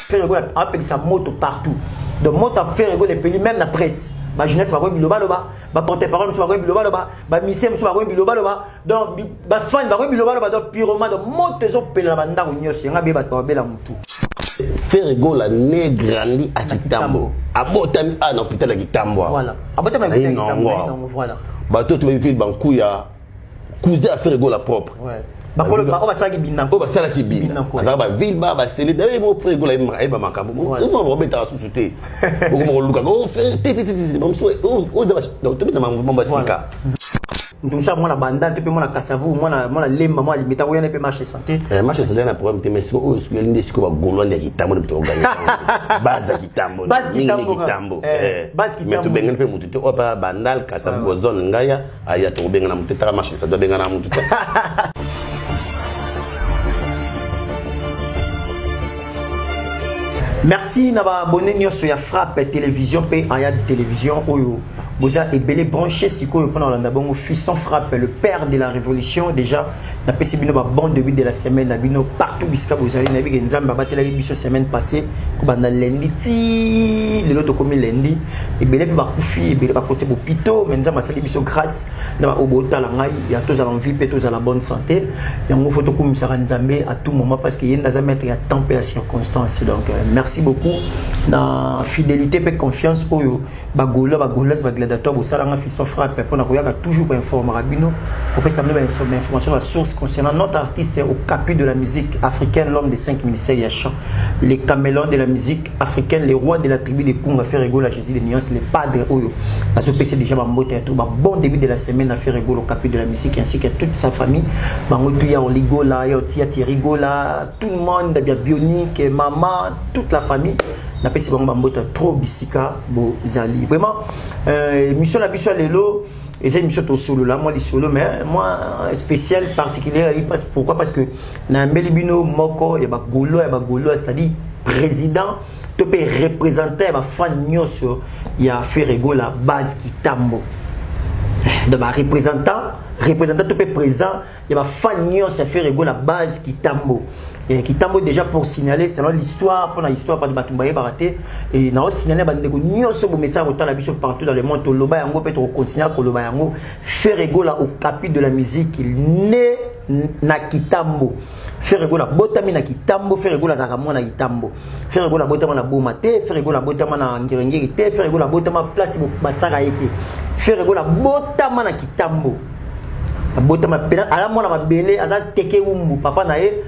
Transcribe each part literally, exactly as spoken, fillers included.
faire rigoler appelle ça moto partout donc moto faire rigoler les pays même la presse ma jeunesse va voir biloba loba ba porte-parole va voir biloba loba ba misem va voir biloba loba donc ba fan va voir biloba loba donc pyromane donc moto zo pela banda ko nyosi nga be ba to bela mutu faire rigoler ne grandi à Kitambo abotami à l'hôpital à Kitambo voilà abotami à Kitambo voilà ba to to be fil bankuya cousin à faire rigoler propre ouais bakolo ba oba sala ki binanko oba sala ki binanko aka ba ville ba ba sele d'ailleurs mo frère gola e ba makambo mo mo beta susute boko mo luka go faire ti ti ti mo so o da donc to bita mo ba sika ndumsa mwana banda te pe mwana kasavu mwana mwana lemba mwana limita ko yana pe marché santé eh marché santé na problème te mais so o so yende siko ba golo ndi kitambo ndi to ganya base kitambo base kitambo eh base kitambo mais to bengen pe mutu te opa bandal kasavu go zone ngaya aya to benga na mutu ta marché santé benga na mutu merci naba abonné nyoso ya Frappe télévision pe aya télévision oyo boza ebele branché siko pendant l'anda bongo Fiston Frappe le père de la révolution déjà na pesi bino ba bon début de la semaine na bino partout biska bozali na bi nzamba batela biso semaine passée ko banda lundi ti le loto komi lundi ebele ba kufi ebele ba conseil hôpitaux mais nzamba sali biso grâce na ba obota la ngai ya toza la vie pe toza la bonne santé yango photo ko misara nzambe à tout moment parce que yenda za mettre ya temps et à circonstance donc euh, merci beaucoup na fidélité pe confiance oyo ba golo ba golas ba gladiateur bo sala nga Fiston Frappe pour na koyaka toujours ba informer rabino pour que ça me donne information la source concernant notre artiste au capu de la musique africaine, l'homme des cinq ministères Yachan, les camélons de la musique africaine, les rois de la tribu des Kunga, faire rigoler à Jésus des nuances, les padres Oyo. À ce P C déjà, Bambote a trouvé un bon début de la semaine à faire rigoler au capu de la musique ainsi que toute sa famille. Bangotu ya Oligola, ya Thierry-Gola, tout le monde, bien Bionique, maman, toute la famille. Na pesi bango Bambote trop bisika bo zali. Vraiment, euh, mission la mission lelo. Et c'est une mission au solo là, moi les solo, mais moi spécial particulier, pourquoi? Parce que dans Melibino Moko, il y a ba Golo, il y a ba Golo, c'est-à-dire président, tu peux représenter, il y a fan nyoso, il y a fait rigoler la base qui tambo. De ma représentant, représentant tu peux président, il y a fan nyoso, il fait rigoler la base qui tambo. Et qui tambo déjà pour signaler selon l'histoire pour l'histoire pas de Batumbaye baraté et na signaler ba ndeko nyoso bo message autant la biso partout dans le monde to loba yango peut continuer ko loba yango faire rigoler au capi de la musique né na Kitambo faire rigoler botami na Kitambo faire rigoler za kamona na Kitambo faire rigoler botama na Boma te faire rigoler botama na Ngirengiri te faire rigoler botama place ba tsaka yeke faire rigoler botama na Kitambo botama pena ala mona mabele aza teke umbu papa na ye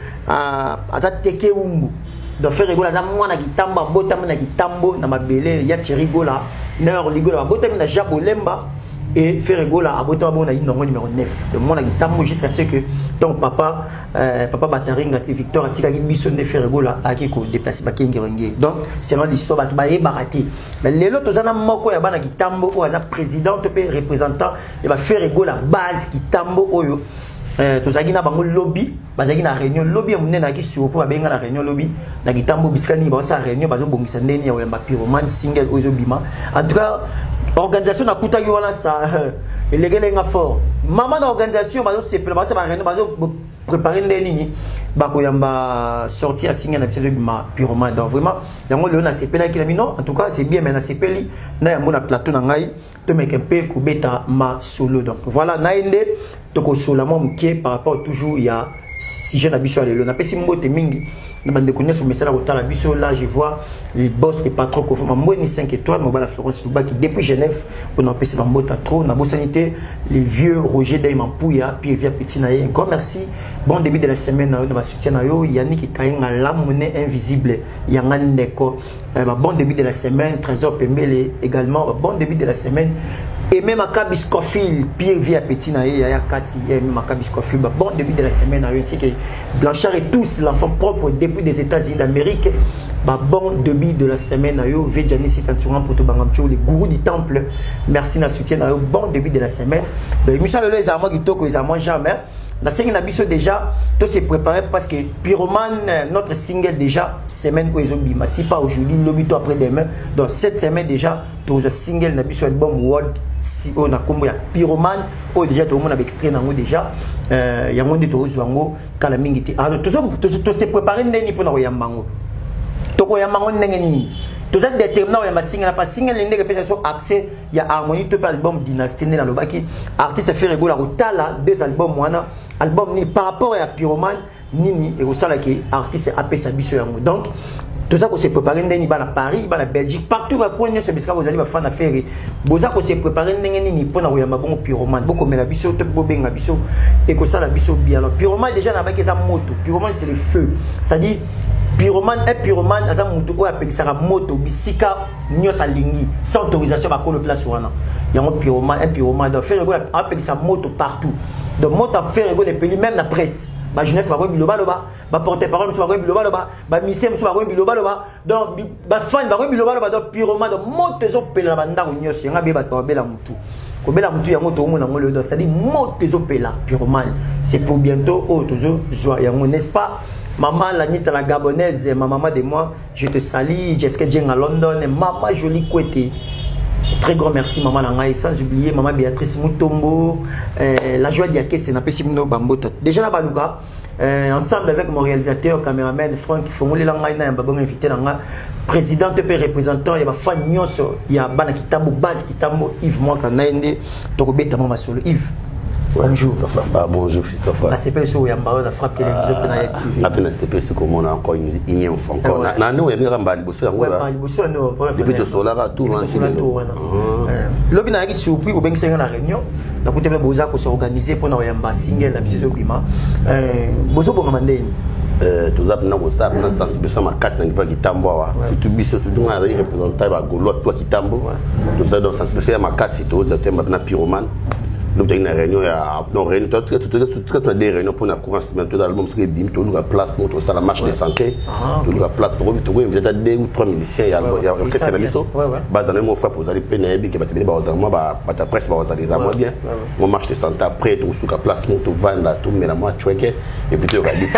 aza teke umbu donc faire rigoler aza mwana Kitambo botama na Kitambo na mabele ya Thierry-Gola na rigoler botama na Jabolemba et faire rigoler à botama bona inongo numéro neuf de mwana Kitambo jusqu'à ce que donc papa euh, papa Bataringa Victor atika ki biso de faire rigoler aki ko déplacer ba Ngirengiri donc selon l'histoire ba ba baraté mais les autres tozana moko ya bana Kitambo ou aza président to pe représentant et ba faire rigoler base Kitambo oyo euh tozaki na bango lobby bazaki na réunion lobby munene na ki sur pour benga na réunion lobby na Kitambo biskani ba sa réunion bazo bongisa ndeni ya ba pyromane single oyo bima en tout cas organisation na kuta yo wana sa elegele nga fort maman d'organisation bazo se préparer ba réunion bazo préparer ndeni bako yamba sortir à single na tse bima pyromane donc vraiment yango le na sepela ki na bino en tout cas c'est bien mais na sepeli na yambo na plateau na ngai to meke mpe kubeta ma solo donc voilà na ende toko sola mo mkie par rapport toujours il y a si j'ai l'habitude à l'élo, n'a pas si mbote mingi, n'a pas de connaissances mais c'est là où t'as l'habitude là je vois les boss et patrons qu'on fait ma moi ni cinq étoiles, moi la Florence Louba qui depuis Genève pour n'en passer dans mbote trop, n'a beau sanité les vieux Roger Daïman Pouya puis via petit naïe encore merci bon début de la semaine dans ma soutien naïo Yannick et Kaïn à la monnaie invisible Yangan Neko bon début de la semaine Trésor Pembele également bon début de la semaine et même à Cabiscofil, Pierre via Petit Naïe, Yaya Kati, et même à Cabiscofil, bon début de la semaine, ainsi que Blanchard et tous, l'enfant propre depuis des États-Unis d'Amérique, bon début de la semaine, Ayo, Vejani Sitanturan pour Tobangamcho, les gourous du temple, merci na soutien, bon début de la semaine. Donc, Michel Lelo, ils ont qui toko, ils ont jamais. La semaine Nabiso déjà, tout s'est préparé parce que Pyromane, notre single déjà, semaine où ils ont bima, si pas aujourd'hui, l'obito après-demain, donc cette semaine déjà, tout le single Nabiso album World, si on a combo ya Pyromane, ou déjà tout le monde a extrait nango déjà, il y a un monde de tout le monde, Kalamingiti. Alors tout s'est préparé, n'est-ce pas pour nous yambango. toko ya mango ndenge nini toza déterminant ya masinga na pas singa lende que pesa so accès ya harmonie to album dynastie na lobaki artiste fait rigola kotala deux albums wana album ni par rapport à Pyromane nini et au sala qui artiste apesa biso yango donc tout ça qu'on s'est préparé ndeni ba na Paris ba na Belgique partout ba ko nyose biska vous allez ba fan affaire boza ko s'est préparé ndenge nini pona ko ya mabongo Pyromane boko mela biso to bo benga biso et ko sala biso bien alors Pyromane déjà na ba ke za moto Pyromane c'est le feu c'est-à-dire Pyromane et Pyromane aza mutu o appelle ça moto bisika nyosa lingi sans autorisation ba ko le place wana yango Pyromane et Pyromane donc faire appelle ça moto partout donc moto faire rigoler pays même la presse ba jeunesse ba ko biloba loba ba porter parole ba ko biloba loba ba mission ba ko biloba loba donc ba fan ba ko biloba loba donc Pyromane donc moto zo pela banda ko nyosa nga be ba to bela mutu ko bela mutu yango to mona ngolo donc c'est-à-dire moto zo pela Pyromane c'est pour bientôt oh toujours joie yango n'est-ce pas. Maman Lanita la gabonaise, ma maman de moi, je te salue, Jessica Djeng à London, maman jolie Kouete. Très grand merci maman Nangaï, sans oublier maman Béatrice Moutombo, euh, la joie d'Yaké, c'est Napessimno Bamboto. Déjà la Balouga, euh, ensemble avec mon réalisateur, caméraman Franck Fongouli Langaï, na yamba invité Nanga, président et représentant, il y a fan Nyoso, il y a Bana Kitambo, base Kitambo, Yves Mouaka Naende, Tokobeta Mama Solo, Yves. Ouais, bonjour Christophe. Ah, bonjour Christophe. La C P S O Yamba, la frappe télévision pour la T V. La C P S O comme on a encore une union encore. Na nous il y a un bal bosso là. Ouais, bal bosso non. Depuis tout cela là tout lancé. Lobi na qui surpris au benga na réunion. Na côté be boza ko s'organiser pour na Yamba single la biso bima. Euh bozo bo mandeni. Euh tout ça na ko ça na sensibilisation ma casse na niveau Kitambo wa. Tout biso tout nga représentant ba golo toi Kitambo. Tout ça dans sensibilisation ma casse tout le thème na Pyromane. Donc il y a une réunion, il y a une réunion, tout des réunions pour la courance, mais tout l'album c'est bim, tout la place, tout ça la marche des santé, tout la place, tout tout il y a deux ou trois musiciens, il y a il y a orchestre la miso, bah dans les mots fois pour aller pénébi qui va te dire bah moi bah ta presse va aller ça moi bien, moi marche des santé après tout sous la place, tout vendre là tout mais la moi chouette et puis tu vas dire.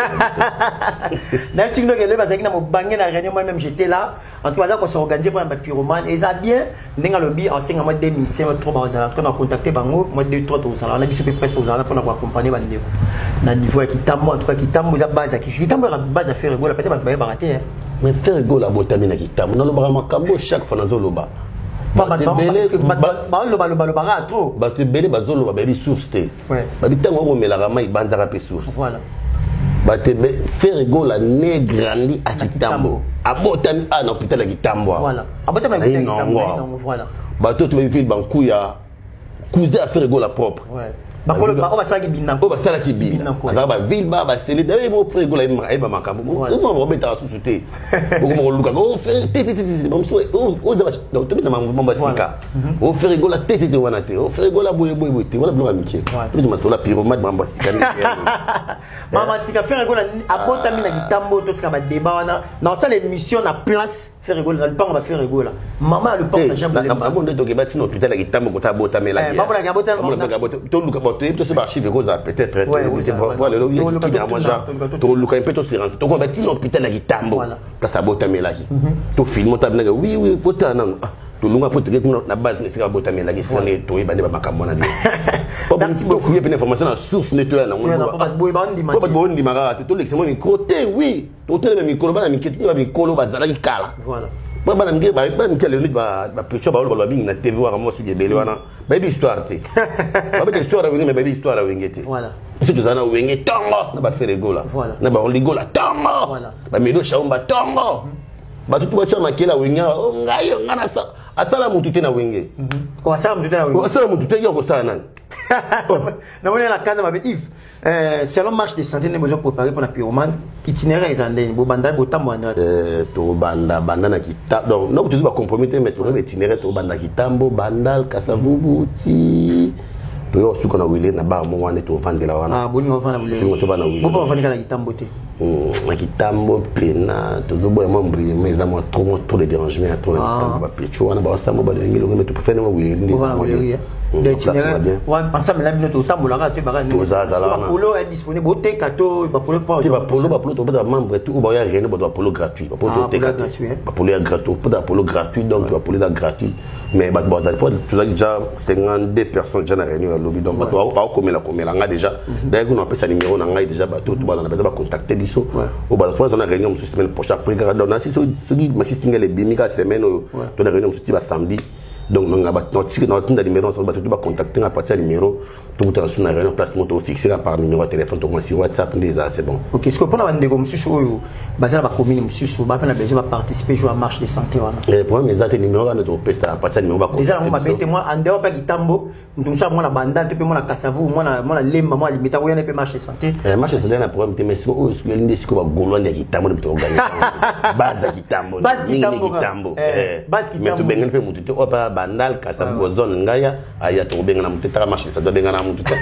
Dans ce que le bazaki na mo bangé la réunion moi même j'étais là, en tout cas qu'on s'est organisé pour un Pyromane et ça bien, n'enga lobby enseigne moi des musiciens trois bazar, qu'on a contacté bango moi trois tout ça on a dit presque aux arabes pour accompagner bandeko na niveau ya Kitambo en tout cas Kitambo za base ki Kitambo la base à faire rigola peut-être ba barater mais faire rigola botami na Kitambo na loba makambo chaque fois nazo loba ba ba ba loba loba loba trop ba te belé ba zo loba ba bi source te ba bi tango ko mela mai banzara pe source voilà ba te faire rigola ne grandi à Kitambo abotami à l'hôpital ya Kitambo voilà abotami à Kitambo voilà ba to te bi fil bankuya cousin à faire rigola propre. Ouais. Ba ko ba ko ba sala ki binna. Ko ba sala ki binna. Aka ba ville ba ba sele d'ailleurs mo faire rigola e ba makambo. Mo mo beta susute. Boko mo luka go faire tete tete mo so o o da donc to bi na mo ba sika. O faire rigola tete tete wana te. O faire rigola boye boye boye te. Wala blo amitié. To bi ma so la Pyromane ba sika. Mama sika faire rigola abota mi na Kitambo to tsika ba débat wana. Na ça l'émission na place faire rigola le pan va faire rigola. Maman le pan na jamais. Na bon de to ke ba tino hôpital ya Kitambo ko ta bota me la. Eh ba bona bota to luka bote to se archive ko za peut-être c'est pour le lobby qui a mangé to luka un peu to se rend to ko ba tino hôpital ya Kitambo place bota me la ki to film ta binaga oui oui bota nan to lunga po te na base ne sika bota me la ki sone to e ba ne ba makambo na bi. Merci beaucoup. Il y a une information à source nettoyée là. Pas de bondi ma. Pas de bondi ma. Tout l'extrêmement côté oui. Tout le même micro ba micro ba micro ba zala ki kala. Voilà. Ba ba ngi ba ba ngi le nit ba ba picture ba ba bi na T V wa mo su ge bele wana. Ba bi histoire te. Ba ba histoire wingi mais ba bi histoire wingi te. Voilà. C'est tout ça na wingi tongo na ba faire rigola. Voilà. Na ba rigola tongo. Voilà. Ba medo shaumba tongo. Ba tout ba chama kila wingi o ngayo ngana sa. Asala mutu te na wingi. Ko asala mutu te na wingi. Ko asala mutu te yo ko sana. Na wona la kana mabe Yves. Euh selon marche de santé nous besoin préparer pour la Pyromane itinéraire ezandeni bo banda bo tamwana euh to banda banda na Kitambo donc non tu dois compromettre mais to itinéraire to banda Kitambo bandal Kasavubu ti to yo su kona wile na ba mo wane to vandela wana ah boni ngofana wile to bana wile bo ba vandela na Kitambo te na Kitambo pena to zo boya membri mais za mo trop trop de dérangement trop ba pecho wana ba sa mo ba ngilo ngelo to faire mo wile ndi l'itinéraire ouais ensemble là bino to tambola tu baga ni polo est disponible au te kato polo pas polo polo to ba membre tout ba ya rien ba polo gratuit ba polo te gratuit ba polo gratuit pas polo gratuit donc ba polo gratuit mais ba bon tu as déjà cinquante-deux personnes déjà na réunion à lobby donc ba to ba comme la comme la nga déjà d'ailleurs on appelle ça numéro na nga déjà ba to ba na ba contacter biso au ba fois on a réunion semaine prochaine après donc na si ce qui ma système les bimika semaine to na réunion tu vas samedi. Donc, nous avons un numéro, on va contacter à partir du numéro, tout le monde a une place moto fixée par numéro de téléphone, sur WhatsApp, c'est bon. Ok, est-ce que pour la commune, va participer à la marche de santé? Pour moi, les numéros, on va à partir du numéro. Déjà, on m'a dit, moi, en dehors de Gitambo, nous sommes la bandane, tu peux moi la Kassavou, moi la Lemba, moi la limite, où il y a un marche de santé. Marche de santé, on a un problème, mais si on a une discussion avec Gaulois, il y a Gitambo, on peut organiser. Base de Gitambo. Base Gitambo. Base Gitambo. Bandal Kassavou zone ngaya aya to benga na muteta marché ça doit benga na muteta.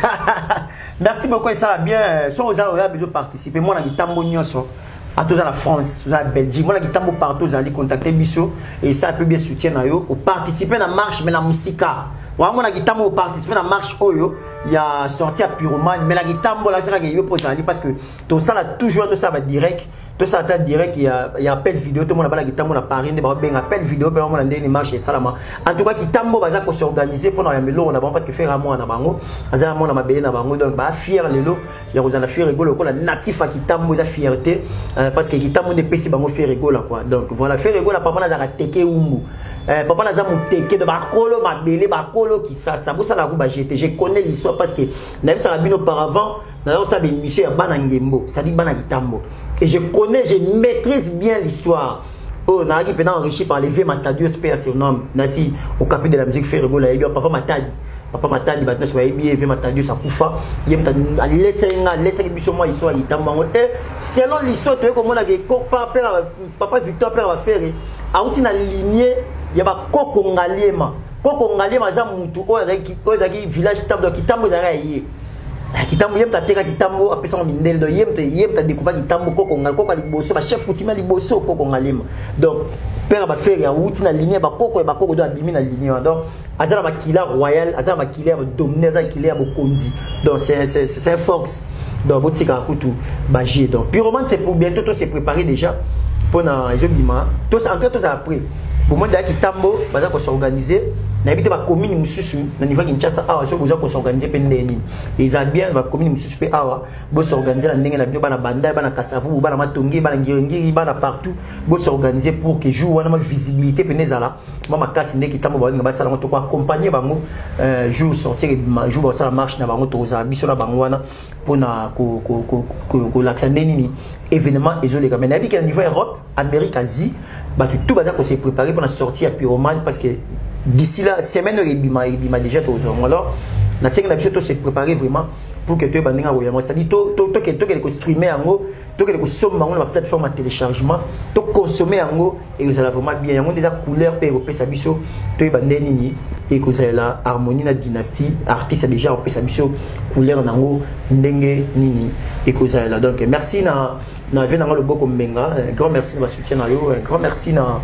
Merci beaucoup ça va bien so aux gens besoin participer moi na gitambo nyonso à tous à la France à la Belgique moi na gitambo partout vous allez contacter biso et ça peut bien soutien na yo pour participer na marche mais na musika wa moi na gitambo participer na marche oyo il y a sorti à pyromane mais la gitambo là c'est yo pour ça parce que tout ça là toujours tout ça va direct tout ça va direct il y a il y a appel vidéo tout le monde a la gitambo na Paris ba ben appel vidéo pe on a ndeni marche et salama en tout cas gitambo baza ko s'organiser pour na melo on a parce que faire à moi na bango azala moi na mabele na bango donc ba fier lelo ya kozana fier rigolo ko la natif à gitambo za fierté parce que gitambo ne pesi bango fier rigolo quoi donc voilà fier rigolo papa na za teke umbu Euh, papa n'a jamais teke de bakolo mabele bakolo qui ça ça vous ça la ba j'étais je connais l'histoire parce que n'avait ça bien auparavant d'ailleurs ça bien monsieur Banangembo ça dit Banagitambo et je connais je maîtrise bien l'histoire oh n'a qui pendant enrichi par les vieux Matadios P A son nom nasi au capit de la musique fait rigoler et papa Matadi papa Matadi maintenant soit bien vieux Matadios ça kufa yem ta laisser nga laisser biso moi histoire Gitambo et selon l'histoire tu comment la papa papa Victor père va faire a outi na lignée il y a pas Koko Ngaliema. Koko Ngaliema, c'est un moutou. Oh, c'est un village Kitambo. Kitambo, c'est un yé. Kitambo, yem ta teka Kitambo, après ça, mindel de yem ta yem ta découvert Kitambo, Koko Ngaliema, Koko Liboso, chef coutumier Liboso, Koko Ngaliema. Donc, père va faire un outil na lignée, ba Koko et ba Koko doit abîmer la lignée. Donc, azala ma killer royal, azala ma killer dominé, azala killer bokondi. Donc, c'est c'est c'est un fox. Donc, botika kutu bagé. Donc, pyromane, c'est pour bientôt, tout s'est préparé déjà pour na je dis ma, tout en tout ça après. Pour moi, d'ailleurs, Kitambo, baza ko s'organiser. N'habite pas commune mususu, na niveau Kinshasa awa, so baza ko s'organiser pendeni. Ils a bien ba commune mususu pe awa, bo s'organiser la ndenge na bio bana banda, bana Kasavu, bana Matongi, bana Ngirengiri, bana partout, bo s'organiser pour que jour wana ma visibilité penezala. Moi ma kasi ndeki Kitambo ba nga basala to ko accompagner bango euh jour sortir jour ba sala marche na bango to za biso na bango wana pour na ko ko ko ko l'accender nini événement isolé comme na bi que niveau Europe, Amérique, Asie, bah tout baza ko se préparer pour la sortie à pyromane parce que d'ici la semaine il m'a déjà tous alors la semaine d'habitude tout se préparer vraiment pour que tu aies bandinga royaume c'est-à-dire tout tout que tout que les streamer en haut tout que les consommer en haut la plateforme de téléchargement tout consommer en haut et vous allez vraiment bien on déjà couleur pe européen ça biso tu bandeni ni et que ça la harmonie la dynastie artiste déjà européen ça biso couleur en haut ndenge nini et que ça là donc merci na na vena ngalo boko mbenga grand merci na soutien na yo grand merci na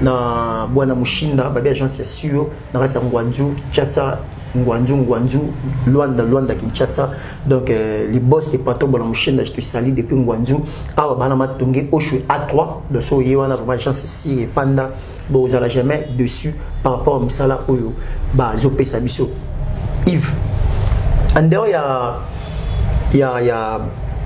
na bwana mushinda babi agence sûr na rata ngwanju Kinshasa ngwanju ngwanju Luanda Luanda Kinshasa donc euh, les boss et patron bwana mushinda je te salue depuis ngwanju awa bana matonge oshu A trois de so yewana vraiment agence sûr et fanda bo vous allez jamais dessus par rapport au misala oyo ba zo pesa biso Yves en dehors il y a il y a il y a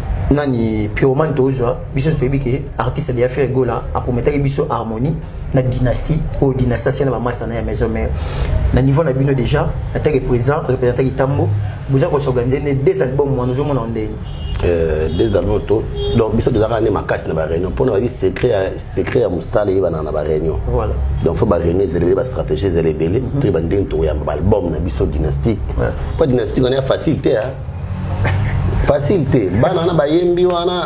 nani pyromane tozo biso toyebi ke artiste déjà fait gola a promettre biso harmonie na dynastie ou dynastie c'est na massa na maison mère na niveau na bino déjà attaque présent représenter Gitambo vous avez s'organiser des albums moi nous sommes en ndeni euh des albums to donc biso déjà ramener ma casse na ba réunion pour nous dire secret secret à musala yeba na ba réunion voilà donc faut ba réunion zélever ba stratégie zélever to ba ndeni to ya ba album na biso dynastie pas dynastie on est facilité hein facilité bana ba yembi wana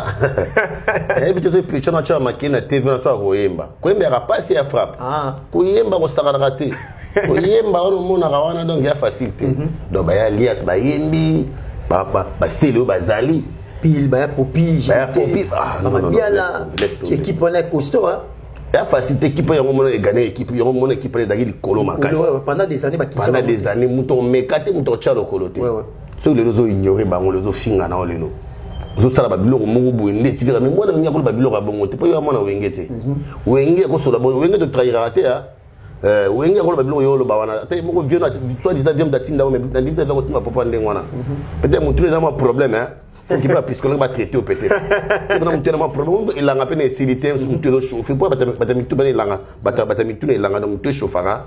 et puis tu sais puis tu na cha makina T V na to koyemba koyemba ka passe ya frappe ah koyemba ko saka raté koyemba ono mona ka wana donc ya facilité donc ba ya lias ba yembi ba ba ba selo ba zali pile ba ya popi ba ya popi ah non bien là équipe on est costaud hein la facilité qui peut y avoir gagner équipe, il y a une équipe d'aller le colo makasi. Pendant des années, pendant des années, mouton mekate mouton tchalo coloté. Ceux les autres ignorés, bah on les autres finga na olelo. Zo sala ba biloko mo bo ndé tigara mais moi na nya ko ba biloko bongo te pa yo mona wengete. Wenge ko so la bo wenge to trahira te ha. Euh wenge ko ba biloko yo lo ba wana. Te mo ko vieux na soit dit deuxième datinda mais na dit va ko tima papa ndé wana. Peut-être mon truc na problème hein. Faut qu'il va psychologue va traiter au peut-être. C'est vraiment tellement problème il a à peine facilité on te chauffer pour bata bata mi tout bana ilanga bata bata mi tout ilanga donc te chauffara.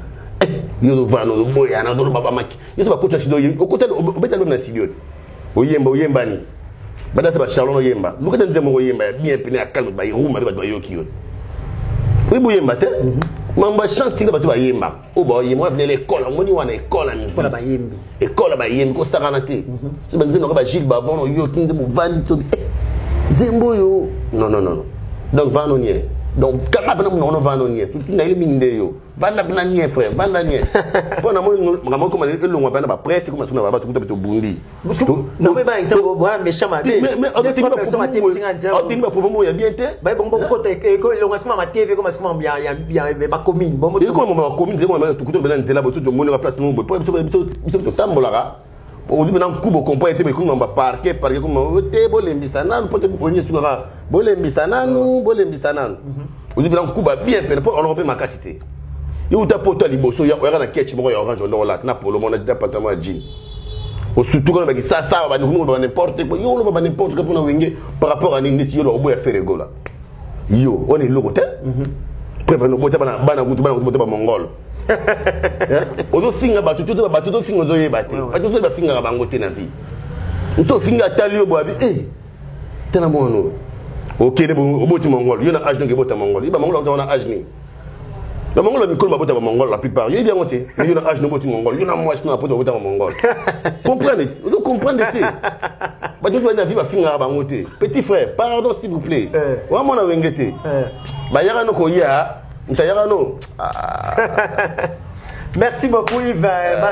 Yo va no boya na do baba maki. Yo ba ko to sido yo ko tel o beta na sido. O yemba o yemba ni. Bada ba Charlon no yemba. Lu ko den demo o yemba bien pene akal ba yuma ba do yo kiyo. Oui bo yemba te. Mamba chanti ba to ba yemba. O ba yemba na l'école, mo ni wana école ni. École ba yembi. École ba yembi ko sakana te. C'est ben no ba Gilles ba vono yo kinde mo vandi to. Zembo yo. Non non non. Donc va no nie. Donc capable na no va no nie. Tout na ile minde yo. Vanda bina nie frère, vanda nie. Bon na mo ngamo ko mali elo ngwa bana ba presse ko masuna ba ba tukuta beto bundi. Non mais ba ito bo méchant ma vie. Mais mais on dit pas personne maté cinquante. On dit pas pour moi ya bien te. Ba bon bon ko te ko lo ngasuma ma T V ko masuma ya ya ya ba commune. Bon mo ko mo ba commune ko ma tukuta bena nzela ba tout mo na place mo bo. Po biso biso biso tambola. On dit maintenant kubo kompo été mais ko ba parquer parquer ko mo te bo lembisa nan po te bonye sukara. Bo lembisa nanu, bo lembisa nanu. On dit maintenant kuba bien fait on repère ma capacité. Il y a poto liboso ya oya na ketch mo ya orange on la na polo mon na pantalon jean au surtout quand ba ça ça ba nous ba n'importe quoi yo lo ba n'importe quoi pour na wenge par rapport à ningeti yo lo boya faire rigola yo on est logoté préfère no bota bana bana gutu bana gutu ba mongol o do finga ba tutu ba tutu finga do yebate ba tutu ba finga ba ngote na vie nto finga talio bo abi eh tena mono OK ne bo oboti mongol yo na âge ngi bota mongol iba mongol on na âge ni. Le Mongol, le Mongol, le Mongol, la plupart, il est bien monté. Mais il y a un âge de Mongol, il y a un mois de Mongol, il y a un Mongol. Comprenez, vous comprenez. Vous avez vu ma fille à monter. Petit frère, pardon s'il vous plaît. Où est-ce qu'on a vengé? Bah, il y a un autre qui a, il y a un autre. Merci beaucoup Yves.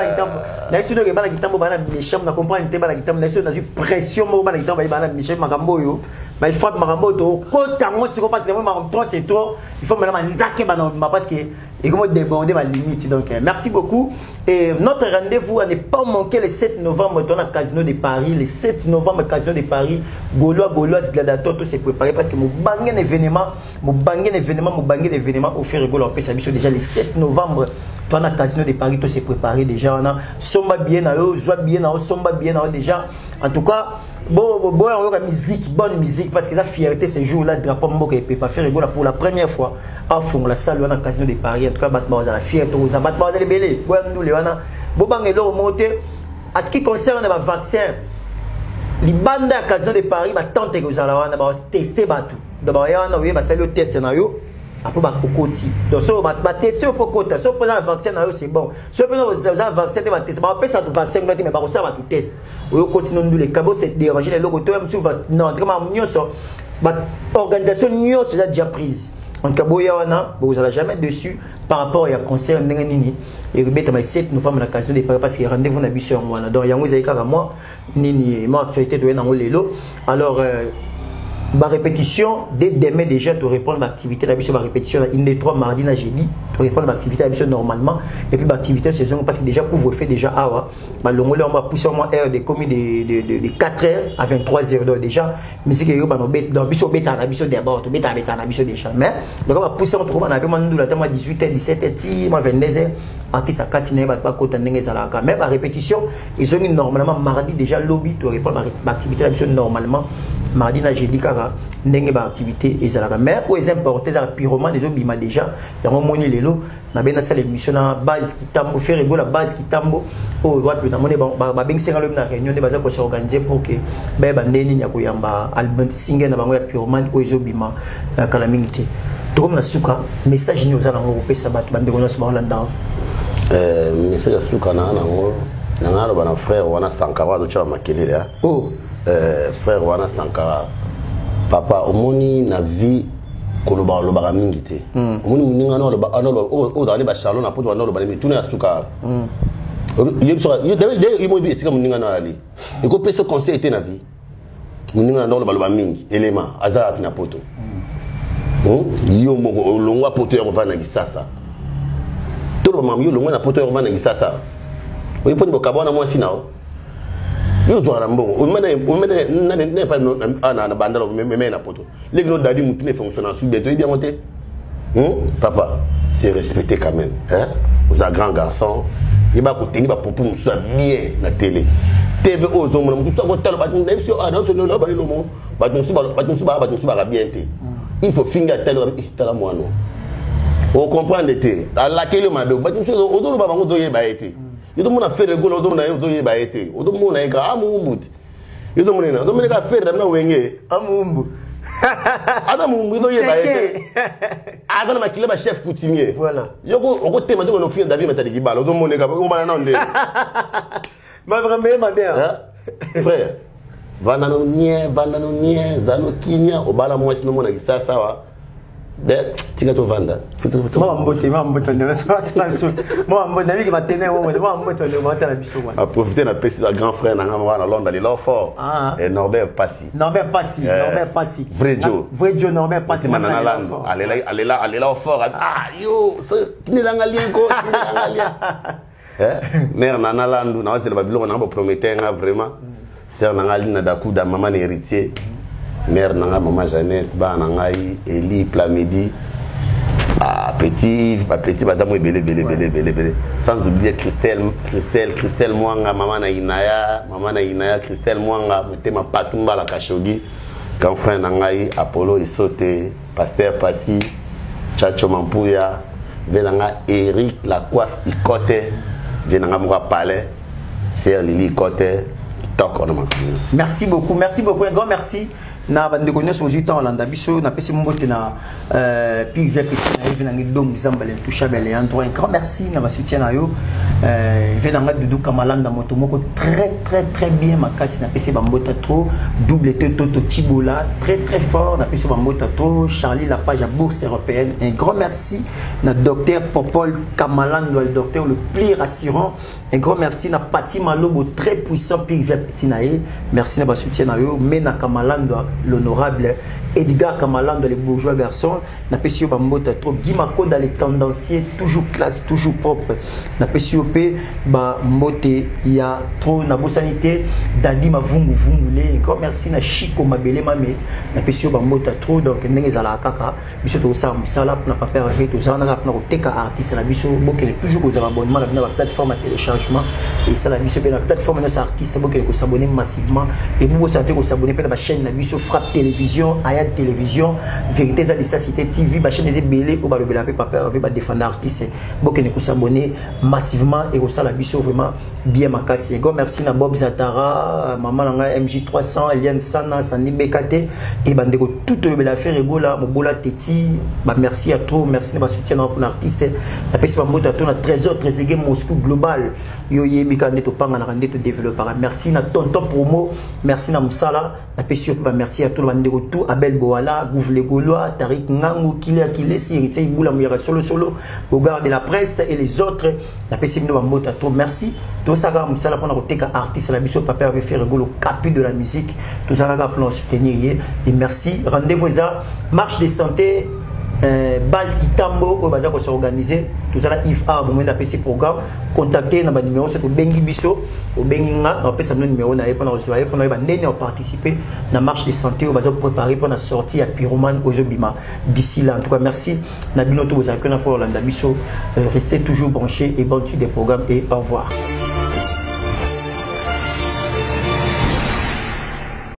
La question de la guitare, méchant, on comprend une la guitare, la pression, la guitare, méchant, Magambo, mais il faut que Magambo, quand si on passe des moments trop, c'est trop, il faut maintenant nzaké parce que et comment déborder ma limite. Donc merci beaucoup. Et notre rendez-vous à ne pas manquer le sept novembre dans le Casino de Paris, le sept novembre Casino de Paris, Gaulois, Gauloises, Gladiator, tout s'est préparé parce que mon bangé événement, mon bangé événement, mon bangé événement au fait rigolo en plus déjà le sept novembre dans le Casino de Paris, tout s'est préparé déjà. On a somba bien à eux, joie bien à eux, somba bien à eux déjà. En tout cas, bon, bon, bon, on a musique, bonne musique parce que la fierté ce jour-là, drapeau Mboka et pas faire rigolo pour la première fois à fond la salle dans le Casino de Paris. En tout cas, battement à la fierté, aux abattements à la belé. Bon, nous les wana, bon bang et l'eau monté. À ce qui concerne le vaccin, les bandes à Casino de Paris, ma tante que vous allez avoir testé batou. D'abord, il y a un oui, bah c'est le test scénario. Après, bah kokoti. Donc, ça, bah tester au kokota. Si on prend le vaccin, c'est bon. Si on prend le vaccin, bah tester. Bah après ça, le vaccin, mais bah ça va tout test. On continue nous les cabots, c'est déranger les logos. Toi, même si non, vraiment mieux ça. Bah organisation mieux, c'est déjà prise. En cabo yawana, vous n'allez jamais dessus par rapport à un concert nini. Et le bête, mais sept nous femmes la Casino de Paris parce que rendez-vous n'a sur moi. Donc, il y a un vous avez qu'à moi, nini, moi actualité de dans le lot. Alors. Ma répétition, dès demain déjà, tu réponds à l'activité, la mission, ma répétition, il est trois mardi, là j'ai dit, tu réponds à l'activité, la mission normalement, et puis l'activité saison, parce que déjà, pour fait déjà, ah ouais, bah, le on va pousser au moins heure de commis de, de, de, de quatre heures à vingt-trois heures d'heure déjà, musique, dans la mission, bêta, la mission d'abord, tu bêta, bêta, la mission déjà, mais, donc on va pousser, on trouve, on a vraiment, nous, la temps, dix-huit heures, dix-sept heures, si, moi, vingt-deux heures, artiste à quatre heures, pas côté de Zalaka, même à répétition, ils ont normalement mardi déjà, lobby, tu réponds à l'activité, la mission normalement, mardi, là j'ai dit, ndenge ba activité ezalaka mais ou les importer za pyromane les obima déjà yango moni lelo na bena sala émission na base kitambo faire ego la base kitambo o wapi na moni ba ba bengisanga lo na réunion de baza ko s'organiser pour que ba ba ndeni nya ko yamba album single na bango ya pyromane o ezobima kala mingite to comme na suka message ni ozala ngo pesa bat bande ko so ba landa euh message suka na na ngo na ngalo bana frère wana Sankara do cha makelele ha oh euh frère wana Sankara papa omoni na vie koloba loba mingi te omoni muninga no loba ano o dali ba Charlon na poto no loba mi tuna suka yeb so de mo bi sika muninga na ali e ko pesa conseil était na vie muninga no loba loba mingi élément azara na poto yo moko longwa poto ya kovana kisasa to lo mama yo longwa na poto ya kovana kisasa oyi poni bokabona mwasi nao yo to arambo o mena o mena na ne pas ana na bandalo me na poto les no dadi mutu ne fonctionne sous bien to bien monté hum papa c'est respecté quand même hein aux grands garçons il va côté il va pour nous ça bien la télé T V aux hommes tout ça ko talo ba nous sur ah non c'est là ba le mo ba nous ba ba nous ba ba nous ba bien té il faut finir talo tala moi non on comprend l'été à laquelle ma do ba nous aux hommes ba ngo do ye ba été il do mona faire golo do mona yo do ye ba été o do mona e ga amu il do mona do mona ka faire na wenge amu Ada mu do ye ba été Ada na makile ba chef coutumier voilà yoko oko tema do no fin David Matadi Kibalo do mona ka o ba na ndé ma vraiment ma bien frère vana no nie vana no nie zano kinya o bala mo sino mona kisasa wa de tika to vanda mama mbote mama mbote ne ça ta so mama mbote na ki batene o mo mama mbote ne mo ta la biso wa a profiter na pesi la grand frère na ngama na Londres ali l'offort et Norbert Passy Norbert Passy Norbert Passy vrai Joe vrai Joe Norbert Passy manana lando allez là allez là allez là au fort ah yo kini la ngalien ko kini la ngalien eh mère nana lando na wase le babilo na ba prometteur vraiment sœur na ngali na dakuda maman héritier mère nanga maman Jeannette ba nangai Eli Plamidi ah petit petit madame belé belé belé belé belé sans oublier Christelle Christelle Christelle Mwanga maman na Inaya maman na Inaya Christelle Mwanga mutema patumba la Kashogi quand frère nangai Apollo Isote pasteur Passy Chacho Mampuya venanga Eric la coiffe Ikote venanga mwa palais sœur Lili Ikote tok on merci beaucoup merci beaucoup un grand merci na bande ko nyos mojuta Hollanda biso na pesi mbote na euh puis j'ai petit na vena ngi dom zambale touchabele en droit un grand merci na ba soutien na yo euh vena nga dudu kamalanda moto moko très très très bien makasi na pesi ba mbota trop double toto tibola très très fort na pesi ba mbota trop Charlie la page à bourse européenne un grand merci na docteur Popol Kamalando le docteur le plus rassurant un grand merci na Pati Malobo très puissant puis j'ai petit na merci na ba soutien na yo mais na Kamalando l'honorable Edgar Kamalando les bourgeois garçons n'a pas su bambota trop Guimako dans les tendanciers toujours classe toujours propre n'a pas su opé ba mbote ya trop na bosanité dadi mavungu vungule encore merci na Chico Mabele mame n'a pas su bambota trop donc ndenge za la kaka biso to sa misala na pas perdre to za na na ko teka artiste na biso bokele toujours aux abonnements na la plateforme à téléchargement et ça la biso la plateforme na artiste bokele ko s'abonner massivement et vous santé ko s'abonner pe na chaîne na biso Frappe Télévision Ayat Télévision Vérité za Cité T V ba chaîne des belé ou ba le bela pe papa avec ba défendre artiste bokele ko s'abonner massivement et ko ça la biso vraiment bien makasi et go merci na Bob Zatara maman nga M J trois cents Eliane Sana Sandi Bekate et bande ko tout le bela faire ego là mobola teti ba merci à trop merci na ba soutien pour l'artiste la pesi ba moto to na trésor trésor Moscou global yo yebi kande to panga na kande to développer merci na tonton promo merci na musala na pesi ba merci à tout le bande ko tout Abel Boala Gouvle Goloa Tarik Ngangu Kile Akile Sirité Ibula Muyara solo solo au garde de la presse et les autres la pesi ba moto to merci to saka musala pour na ko teka artiste la biso papa avait fait rigolo capi de la musique to saka pour soutenir et merci rendez-vous à marche de santé Euh, base Kitambo au bazar pour s'organiser tout ça là if a bon na P C programme contacter na ba numéro c'est au bengi biso au bengi nga on peut s'amener numéro na pour recevoir pour na ba nene participer na marche de santé au bazar préparer pour la sortie à Pyromane au Jobima d'ici là en tout cas merci na binoto vous avez pour Hollanda biso restez toujours branchés et bon des programmes et au revoir.